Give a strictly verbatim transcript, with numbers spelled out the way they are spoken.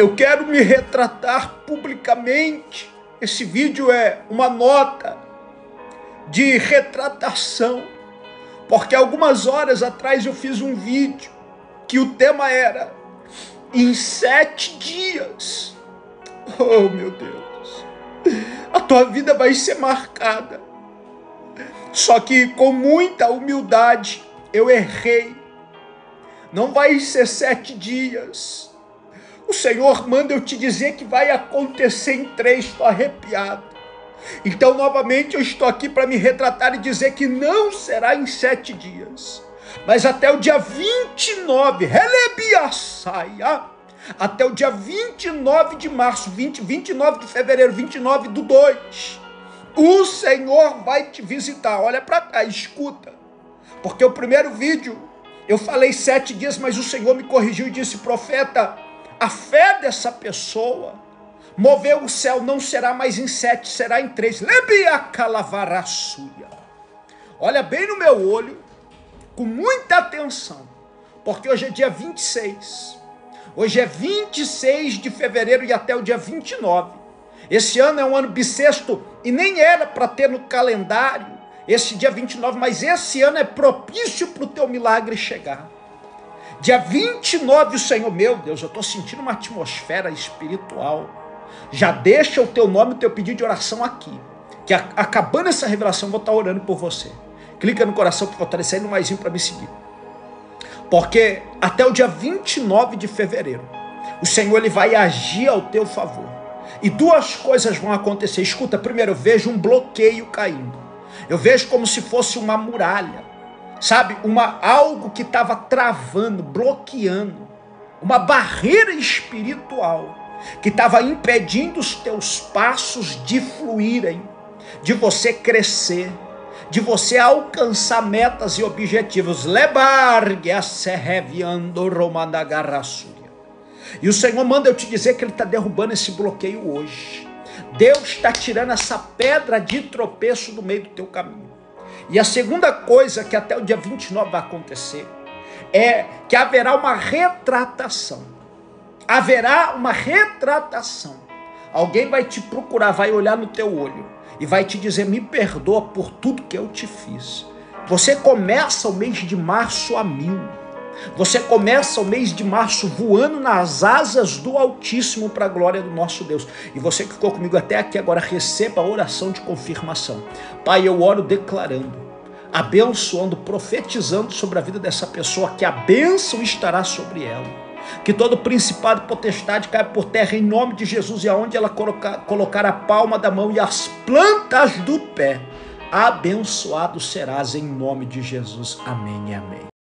Eu quero me retratar publicamente. Esse vídeo é uma nota de retratação, porque algumas horas atrás eu fiz um vídeo que o tema era em sete dias. Oh, meu Deus, a tua vida vai ser marcada. Só que com muita humildade eu errei. Não vai ser sete dias. O Senhor manda eu te dizer que vai acontecer em três. Estou arrepiado. Então, novamente, eu estou aqui para me retratar e dizer que não será em sete dias, mas até o dia vinte e nove, Relebiaçaia, até o dia vinte e nove de março, vinte, vinte e nove de fevereiro, vinte e nove do dois, o Senhor vai te visitar. Olha para cá, escuta, porque o primeiro vídeo eu falei sete dias, mas o Senhor me corrigiu e disse: profeta, a fé dessa pessoa moveu o céu, não será mais em sete, será em três. Lebiacalavarassuia. Olha bem no meu olho, com muita atenção, porque hoje é dia vinte e seis. Hoje é vinte e seis de fevereiro e até o dia vinte e nove. Esse ano é um ano bissexto e nem era para ter no calendário esse dia vinte e nove, mas esse ano é propício para o teu milagre chegar. Dia vinte e nove, o Senhor, meu Deus, eu estou sentindo uma atmosfera espiritual. Já deixa o teu nome, o teu pedido de oração aqui, que a, acabando essa revelação, eu vou estar orando por você. Clica no coração para fortalecer no maisinho para me seguir. Porque até o dia vinte e nove de fevereiro, o Senhor ele vai agir ao teu favor. E duas coisas vão acontecer. Escuta, primeiro, eu vejo um bloqueio caindo. Eu vejo como se fosse uma muralha, sabe? Uma, algo que estava travando, bloqueando, uma barreira espiritual que estava impedindo os teus passos de fluírem, de você crescer, de você alcançar metas e objetivos. E o Senhor manda eu te dizer que Ele está derrubando esse bloqueio hoje. Deus está tirando essa pedra de tropeço do meio do teu caminho. E a segunda coisa que até o dia vinte e nove vai acontecer é que haverá uma retratação. Haverá uma retratação. Alguém vai te procurar, vai olhar no teu olho e vai te dizer: me perdoa por tudo que eu te fiz. Você começa o mês de março a mil. Você começa o mês de março voando nas asas do Altíssimo para a glória do nosso Deus. E você que ficou comigo até aqui agora, receba a oração de confirmação. Pai, eu oro declarando, abençoando, profetizando sobre a vida dessa pessoa, que a bênção estará sobre ela. Que todo principado e potestade caia por terra em nome de Jesus, e aonde ela colocar, colocar a palma da mão e as plantas do pé, abençoado serás em nome de Jesus. Amém e amém.